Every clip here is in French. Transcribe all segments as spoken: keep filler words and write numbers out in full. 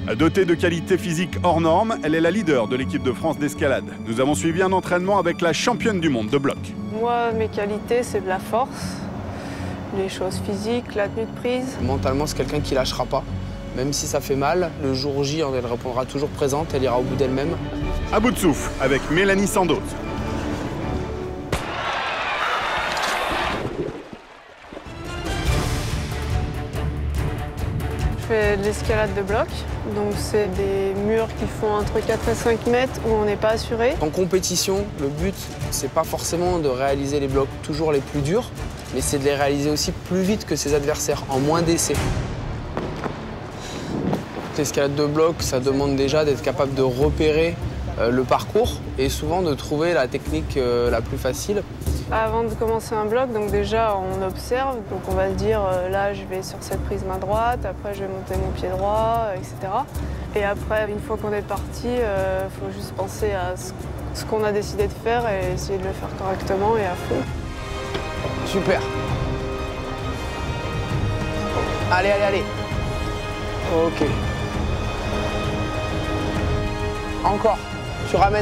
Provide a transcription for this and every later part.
Dotée de qualités physiques hors normes, elle est la leader de l'équipe de France d'escalade. Nous avons suivi un entraînement avec la championne du monde de bloc. Moi, mes qualités, c'est de la force, les choses physiques, la tenue de prise. Mentalement, c'est quelqu'un qui lâchera pas. Même si ça fait mal, le jour J, elle répondra toujours présente, elle ira au bout d'elle-même. À bout de souffle, avec Mélanie Sandoz. Je fais de l'escalade de bloc, donc c'est des murs qui font entre quatre et cinq mètres où on n'est pas assuré. En compétition, le but, c'est pas forcément de réaliser les blocs toujours les plus durs, mais c'est de les réaliser aussi plus vite que ses adversaires, en moins d'essais. L'escalade de bloc, ça demande déjà d'être capable de repérer euh, le parcours et souvent de trouver la technique euh, la plus facile. Avant de commencer un bloc, donc déjà on observe, donc on va se dire euh, là je vais sur cette prise main droite, après je vais monter mon pied droit, et cetera. Et après, une fois qu'on est parti, il euh, faut juste penser à ce, ce qu'on a décidé de faire et essayer de le faire correctement et à fond. Super. Allez, allez, allez. Ok. Encore. Tu ramènes.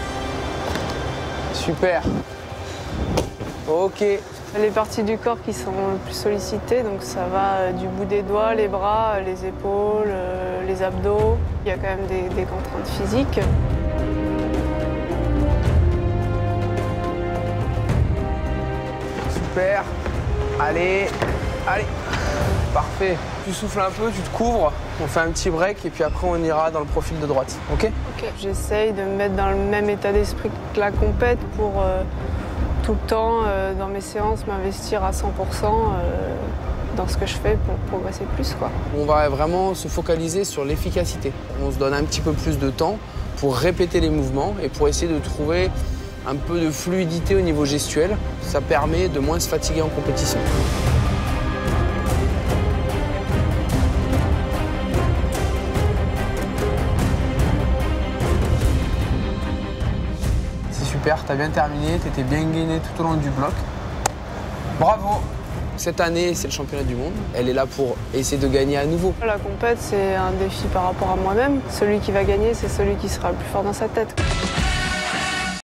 Super. Ok. Les parties du corps qui sont le plus sollicitées, donc ça va du bout des doigts, les bras, les épaules, les abdos. Il y a quand même des, des contraintes physiques. Super. Allez. Allez. Parfait. Tu souffles un peu, tu te couvres, on fait un petit break et puis après on ira dans le profil de droite. Ok? Ok. J'essaye de me mettre dans le même état d'esprit que la compète pour euh, tout le temps, euh, dans mes séances, m'investir à cent pour cent euh, dans ce que je fais pour progresser plus, quoi. On va vraiment se focaliser sur l'efficacité. On se donne un petit peu plus de temps pour répéter les mouvements et pour essayer de trouver un peu de fluidité au niveau gestuel. Ça permet de moins se fatiguer en compétition. Super, t'as bien terminé, t'étais bien gainé tout au long du bloc. Bravo! Cette année, c'est le championnat du monde. Elle est là pour essayer de gagner à nouveau. La compète, c'est un défi par rapport à moi-même. Celui qui va gagner, c'est celui qui sera le plus fort dans sa tête.